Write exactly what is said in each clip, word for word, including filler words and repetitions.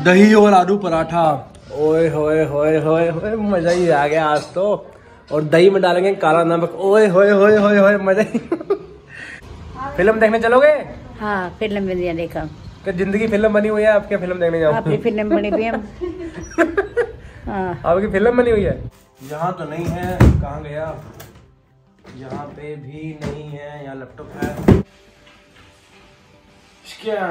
दही और आलू पराठा। ओए होए होए होए होए मजा ही आ गया आज तो। और दही में डालेंगे काला नमक। ओए होए होए होए होए मजा ही। फिल्म देखने चलोगे? हाँ फिल्म में देखा। तो जिंदगी फिल्म बनी हुई है, आपके फिल्म देखने जाओ। आपकी फिल्म बनी हुई है। हाँ। आपकी फिल्म बनी हुई है। यहाँ तो नहीं है, कहाँ गया? यहाँ पे भी नहीं है, यहाँ लैपटॉप है क्या?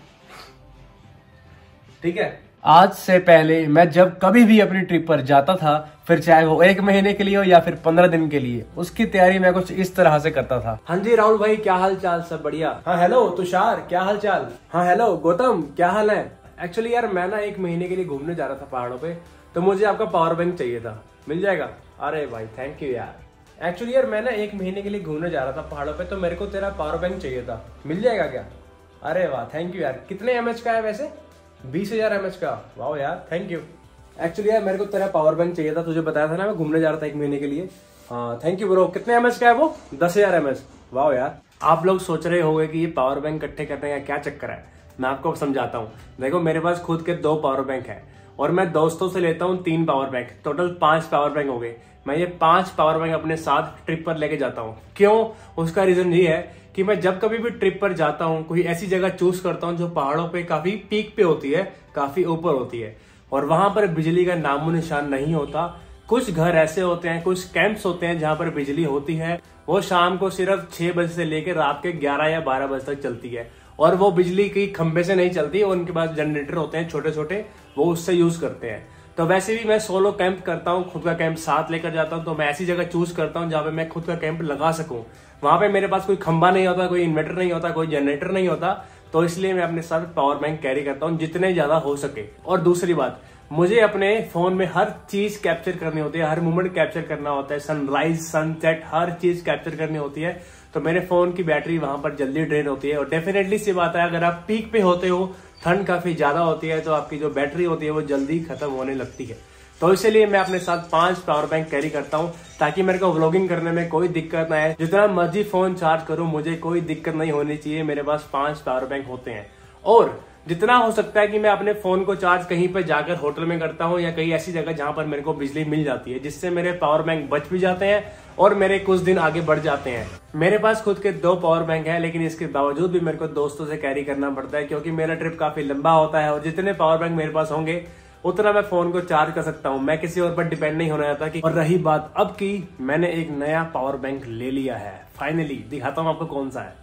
ठीक है। आज से पहले मैं जब कभी भी अपनी ट्रिप पर जाता था, फिर चाहे वो एक महीने के लिए हो या फिर पंद्रह दिन के लिए, उसकी तैयारी मैं कुछ इस तरह से करता था। हाँ जी राहुल भाई, क्या हाल चाल? सब बढ़िया। हाँ हेलो तुषार, क्या हाल चाल? हाँ हेलो गौतम, क्या हाल है? एक्चुअली यार मैं ना एक महीने के लिए घूमने जा रहा था पहाड़ों पे, तो मुझे आपका पावर बैंक चाहिए था। मिल जाएगा? अरे भाई थैंक यू यार। एक्चुअली यार मैं ना एक महीने के लिए घूमने जा रहा था पहाड़ों पे, तो मेरे को तेरा पावर बैंक चाहिए था। मिल जाएगा क्या? अरे वाह थैंक यू यार। कितने एम एच का है वैसे? बीस हजार एम एच का। वाह यार थैंक यू। एक्चुअली यार मेरे को तेरा पावर बैंक चाहिए था, तुझे बताया था ना मैं घूमने जा रहा था एक महीने के लिए। हाँ थैंक यू ब्रो। कितने एम एच का है वो? दस हजार एम एच। वाह यार। आप लोग सोच रहे होंगे कि ये पावर बैंक इकट्ठे करने का क्या चक्कर है, मैं आपको समझाता हूँ। देखो मेरे पास खुद के दो पावर बैंक है और मैं दोस्तों से लेता हूँ तीन पावर बैंक, टोटल पांच पावर बैंक हो गए। मैं ये पांच पावर बैंक अपने साथ ट्रिप पर लेके जाता हूँ। क्यों? उसका रीजन ये है कि मैं जब कभी भी ट्रिप पर जाता हूँ, कोई ऐसी जगह चूज करता हूँ जो पहाड़ों पे काफी पीक पे होती है, काफी ऊपर होती है, और वहां पर बिजली का नामो निशान नहीं होता। कुछ घर ऐसे होते हैं, कुछ कैंप्स होते हैं जहां पर बिजली होती है, वो शाम को सिर्फ छह बजे से लेकर रात के ग्यारह या बारह बजे तक चलती है, और वो बिजली की खंबे से नहीं चलती, उनके पास जनरेटर होते हैं छोटे छोटे, वो उससे यूज करते हैं। तो वैसे भी मैं सोलो कैंप करता हूँ, खुद का कैंप साथ लेकर जाता हूँ, तो मैं ऐसी जगह चूज करता हूँ जहाँ पे मैं खुद का कैंप लगा सकूं। वहां पे मेरे पास कोई खंबा नहीं होता, कोई इन्वर्टर नहीं होता, कोई जनरेटर नहीं होता, तो इसलिए मैं अपने साथ पावर बैंक कैरी करता हूँ जितने ज्यादा हो सके। और दूसरी बात, मुझे अपने फोन में हर चीज कैप्चर करनी होती है, हर मोमेंट कैप्चर करना होता है, सनराइज सनसेट हर चीज कैप्चर करनी होती है, तो मेरे फोन की बैटरी वहां पर जल्दी ड्रेन होती है। और डेफिनेटली सी बात है, अगर आप पीक पे होते हो, ठंड काफी ज्यादा होती है, तो आपकी जो बैटरी होती है वो जल्दी खत्म होने लगती है। तो इसलिए मैं अपने साथ पांच पावर बैंक कैरी करता हूं, ताकि मेरे को व्लॉगिंग करने में कोई दिक्कत ना आए। जितना मर्जी फोन चार्ज करूं, मुझे कोई दिक्कत नहीं होनी चाहिए। मेरे पास पांच पावर बैंक होते हैं, और जितना हो सकता है कि मैं अपने फोन को चार्ज कहीं पर जाकर होटल में करता हूं, या कहीं ऐसी जगह जहां पर मेरे को बिजली मिल जाती है, जिससे मेरे पावर बैंक बच भी जाते हैं और मेरे कुछ दिन आगे बढ़ जाते हैं। मेरे पास खुद के दो पावर बैंक है, लेकिन इसके बावजूद भी मेरे को दोस्तों से कैरी करना पड़ता है, क्योंकि मेरा ट्रिप काफी लंबा होता है, और जितने पावर बैंक मेरे पास होंगे उतना मैं फोन को चार्ज कर सकता हूं। मैं किसी और पर डिपेंड नहीं होना चाहता। कि और रही बात अब की, मैंने एक नया पावर बैंक ले लिया है फाइनली। दिखाता हूं आपको कौन सा है।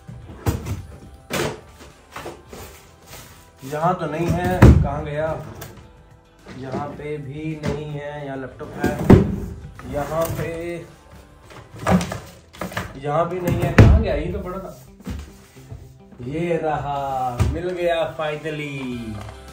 यहाँ तो नहीं है, कहाँ गया? यहाँ पे भी नहीं है, यहाँ लैपटॉप है। यहाँ पे, यहाँ भी नहीं है, कहाँ गया? ये तो पड़ा था। ये रहा, मिल गया फाइनली।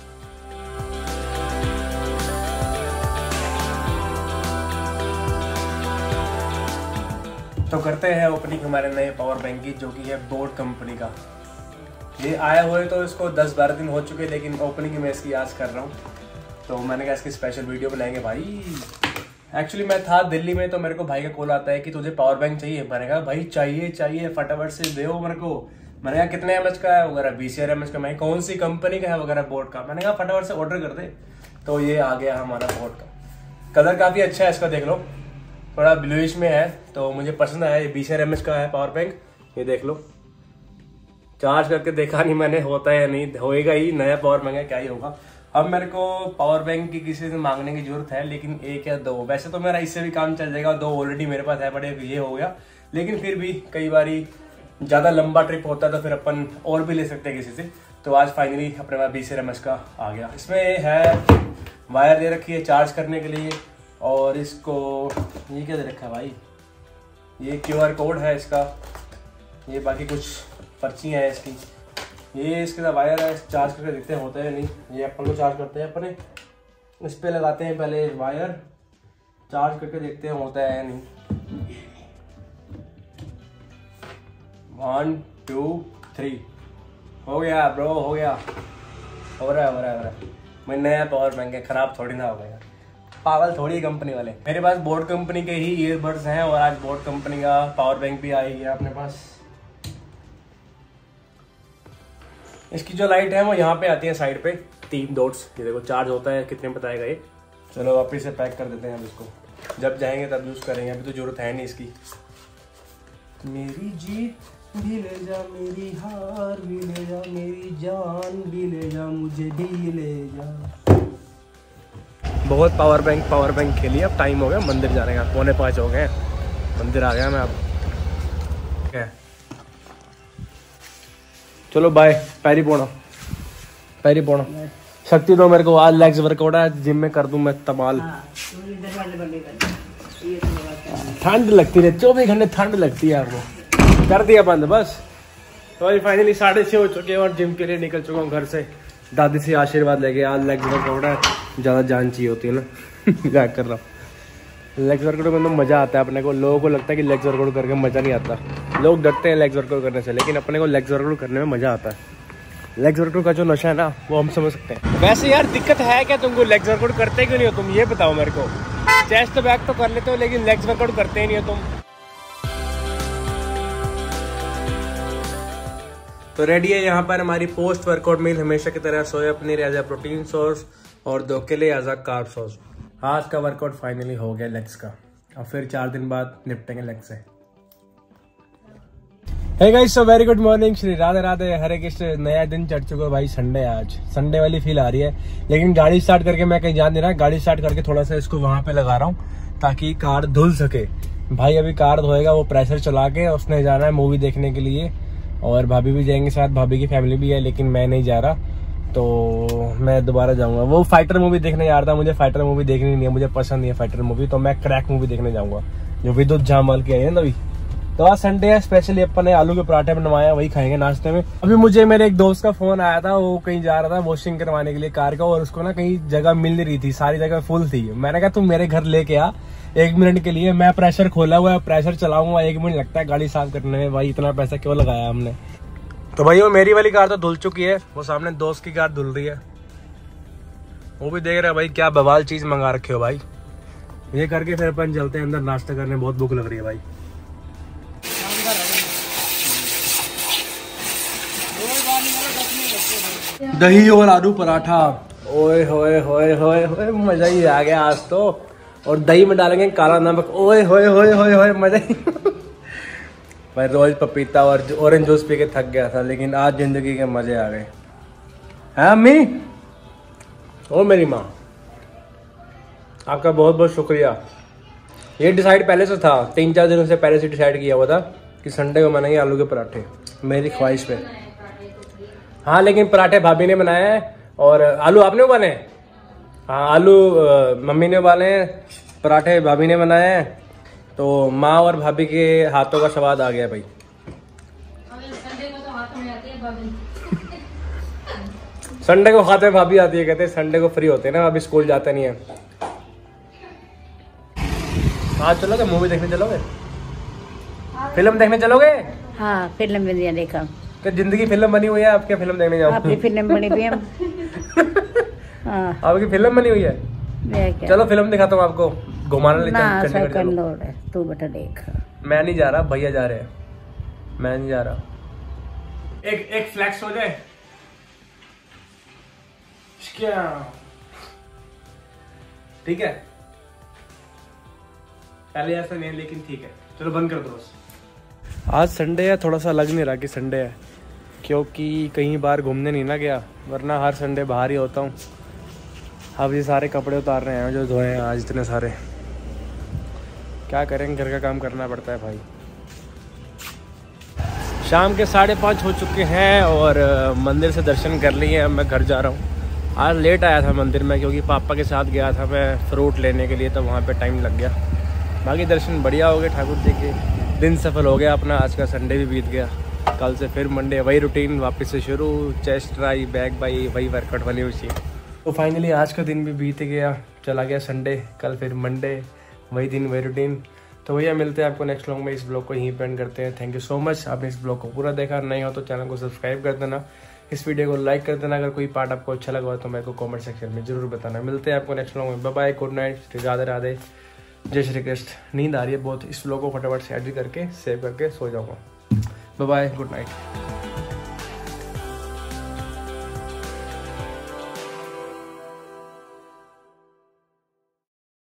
तो करते हैं ओपनिंग हमारे नए पावर बैंक की, जो कि है बोट कंपनी का। ये आए हुए तो इसको दस बारह दिन हो चुके, लेकिन ओपनिंग में इसकी आज कर रहा हूँ, तो मैंने कहा इसकी स्पेशल वीडियो बनाएंगे भाई। एक्चुअली मैं था दिल्ली में, तो मेरे को भाई का कॉल आता है कि तुझे पावर बैंक चाहिए। मैंने कहा भाई चाहिए चाहिए, फटाफट से दो मेरे को। मैंने कहा कितने एम एच का है वगैरह? बीस हजार एम एच का। मैं कौन सी कंपनी का है वगैरह बोट का? मैंने कहा फटाफट से ऑर्डर कर दे। तो ये आ गया हमारा बोट का। कलर काफी अच्छा है इसका, देख लो, थोड़ा ब्लूइश में है, तो मुझे पसंद आया। ये बीस हजार एम एच का है पावर बैंक, ये देख लो। चार्ज करके देखा नहीं मैंने, होता है या नहीं, होएगा ही, नया पावर बैंक है, क्या ही होगा। अब मेरे को पावर बैंक की किसी से मांगने की जरूरत है, लेकिन एक या दो। वैसे तो मेरा इससे भी काम चल जाएगा, दो ऑलरेडी मेरे पास है, बड़े ये हो गया। लेकिन फिर भी कई बारी ज्यादा लंबा ट्रिप होता है, तो फिर अपन और भी ले सकते हैं किसी से। तो आज फाइनली अपने पास बीस हजार एम एच का आ गया। इसमें है वायर दे रखी है चार्ज करने के लिए, और इसको ये क्या दे रखा है भाई? ये क्यू आर कोड है इसका, ये बाकी कुछ पर्चियाँ हैं इसकी, ये इसके साथ वायर है। चार्ज करके देखते हैं होता है नहीं। ये अपन को चार्ज करते हैं, अपने इस पे लगाते हैं पहले वायर, चार्ज करके देखते हैं होता है या नहीं। वन टू थ्री, हो गया ब्रो, हो गया, हो रहा है हो रहा है हो रहा है। मैं नया पावर बैंक है, खराब थोड़ी ना हो गया, पागल थोड़ी कंपनी वाले। मेरे पास बोट कंपनी के ही ईयरबड्स हैं, और आज बोट कंपनी का पावर बैंक भी आई है अपने पास। इसकी जो लाइट है वो यहाँ पे आती है साइड पे, तीन डॉट्स, ये देखो चार्ज होता है कितने बताएगा ये। चलो वापस से पैक कर देते हैं अब इसको, जब जाएंगे तब यूज़ करेंगे, अभी तो जरूरत है नहीं इसकी। मेरी जीत भी ले जा, मेरी हार भी ले जा, मेरी जान भी ले जा, मुझे भी ले जा। बहुत पावर बैंक पावर बैंक खेली, अब टाइम हो गया मंदिर जाने का, पौने पाँच हो गए, मंदिर आ गया मैं अब। क्या चलो बाय, पैरी पोना पैरी पोना। शक्ति तो मेरे को आज लेग्स वर्कआउट है, जिम में कर दूं मैं तमाल। ठंड लगती है, चौबीस घंटे ठंड लगती है आपको, कर दिया बंद बस। तो भाई फाइनली साढ़े छः हो चुके हैं और जिम के लिए निकल चुका हूँ घर से, दादी से आशीर्वाद लेके। आज लेग्स वर्कआउट है, ज़्यादा जान चाहिए होती है ना। क्या कर रहा हूँ, लेग्स वर्कआउट में तो मज़ा आता है अपने को। लोगों को लगता है कि लेग्स वर्कआउट करके मज़ा नहीं आता, लोग डरते हैं लेग्स वर्कआउट करने से, लेकिन अपने को लेग्स वर्कआउट करने में मज़ा आता है। लेग्स वर्कआउट का जो नशा है ना, वो हम समझ सकते हैं। वैसे यार दिक्कत है क्या तुमको, लेग्स वर्कआउट करते क्यों नहीं हो तुम, ये बताओ मेरे को। चेस्ट बैक तो कर लेते हो, लेकिन लेग्स वर्कआउट करते ही नहीं हो तुम। तो रेडी है यहाँ पर हमारी पोस्ट वर्कआउट मील, हमेशा की तरह soya paneer as a protein source और दो केले एज ए कार्ब सोर्स। आज का वर्कआउट फाइनली हो गया लेग्स का, और फिर चार दिन बाद निपटेंगे लेग्स से। Hey guys, so very good morning, Shri Radhe Radhe, Hare Krishna. नया दिन चढ़ चुका है भाई, संडे है आज, संडे वाली फील आ रही है। लेकिन गाड़ी स्टार्ट करके मैं कहीं जान नहीं रहा, गाड़ी स्टार्ट करके थोड़ा सा इसको वहां पे लगा रहा हूँ ताकि कार धुल सके। भाई अभी कार धोएगा, वो प्रेशर चला के, उसने जाना है मूवी देखने के लिए, और भाभी भी जाएंगे साथ, भाभी की फैमिली भी है, लेकिन मैं नहीं जा रहा, तो मैं दोबारा जाऊंगा। वो फाइटर मूवी देखने जा रहा था, मुझे फाइटर मूवी देखनी नहीं है, मुझे पसंद नहीं है फाइटर मूवी, तो मैं क्रैक मूवी देखने जाऊंगा जो विद्युत जामवाल की आई है ना अभी। तो आज संडे है, स्पेशली अपन ने आलू के पराठे बनवाया, वही खाएंगे नाश्ते में। अभी मुझे मेरे एक दोस्त का फोन आया था, वो कहीं जा रहा था वॉशिंग करवाने के लिए कार का, और उसको ना कहीं जगह मिल नहीं रही थी, सारी जगह फुल थी। मैंने कहा तुम मेरे घर लेके आ एक मिनट के लिए, मैं प्रेशर खोला हुआ है, प्रेशर चलाऊंगा, एक मिनट लगता है गाड़ी साफ करने में। भाई इतना पैसा क्यों लगाया हमने। तो भाई वो मेरी वाली कार तो धुल चुकी है, वो सामने दोस्त की कार धुल रही है, वो भी देख रहा है। भाई क्या बवाल चीज मंगा रखे हो भाई। ये करके फिर अपन चलते हैं अंदर नाश्ता करने, बहुत भूख लग रही है भाई। दही और आलू पराठा, ओए होए होए होए होए, मजा ही आ गया आज तो। और दही में डालेंगे काला नमक, ओए होए होए होए होए, मजा ही। भाई रोज पपीता और ऑरेंज जूस पी के थक गया था, लेकिन आज जिंदगी के मजे आ गए। है अम्मी, ओ मेरी माँ, आपका बहुत बहुत शुक्रिया। ये डिसाइड पहले से था, तीन चार दिनों से पहले से डिसाइड किया हुआ था कि संडे को बनाएंगे आलू के पराठे, मेरी ख्वाहिश पे। हाँ लेकिन पराठे भाभी ने बनाए हैं, और आलू आपने उबाले हैं। हाँ आलू मम्मी ने उबाले हैं, पराठे भाभी ने बनाए हैं, तो माँ और भाभी के हाथों का स्वाद आ गया भाई। संडे को तो हाथों में आती है भाभी। संडे को खाते भाभी आती है, कहते हैं संडे को फ्री होते हैं ना, अभी स्कूल जाते नहीं है। आज चलोगे मूवी देखने, चलोगे फिल्म देखने चलोगे? हाँ फिल्म में देखा, तो जिंदगी फिल्म बनी हुई है, आप क्या फिल्म देखने जाओगे? आपकी फिल्म बनी हुई है। हाँ आपकी फिल्म बनी हुई है, चलो फिल्म दिखाता हूँ आपको, घुमाने ले चल। तू बेटा देख, मैं नहीं जा रहा, भैया जा रहे हैं, मैं नहीं जा रहा। एक एक फ्लैक्स हो जाए क्या, ठीक है? पहले ऐसा नहीं, लेकिन ठीक है, चलो बंद कर दो। आज संडे है, थोड़ा सा लग नहीं रहा कि संडे है, क्योंकि कहीं बाहर घूमने नहीं ना गया, वरना हर संडे बाहर ही होता हूँ। अब ये सारे कपड़े उतार रहे हैं जो धोए हैं आज इतने सारे, क्या करेंगे, घर का काम करना पड़ता है भाई। शाम के साढ़े पाँच हो चुके हैं और मंदिर से दर्शन कर लिए, अब मैं घर जा रहा हूँ। आज लेट आया था मंदिर में, क्योंकि पापा के साथ गया था मैं फ्रूट लेने के लिए, तो वहाँ पे टाइम लग गया। बाकी दर्शन बढ़िया हो गए ठाकुर जी के, दिन सफल हो गया अपना, आज का संडे भी बीत गया। कल से फिर मंडे वही रूटीन वापस से शुरू, चेस्ट ट्राई बैक बाई, वही वर्कआउट वाली उसी। तो फाइनली आज का दिन भी बीत गया, चला गया संडे, कल फिर मंडे, वही दिन वही रूटीन। तो भैया मिलते हैं आपको नेक्स्ट व्लॉग में, इस ब्लॉग को यहीं पे एंड करते हैं। थैंक यू सो मच, आपने इस ब्लॉग को पूरा देखा, नहीं हो तो चैनल को सब्सक्राइब कर देना, इस वीडियो को लाइक कर देना, अगर कोई पार्ट आपको अच्छा लगा हो तो मेरे को कमेंट सेक्शन में जरूर बताना। मिलते हैं आपको नेक्स्ट व्लॉग में, bye bye, good night, Shri Radhe Radhe, जय श्री कृष्ण। नींद आ रही है बहुत, इस व्लॉग को फटाफट से एडिट करके सेव करके सो जाऊंगा। Bye bye, good night.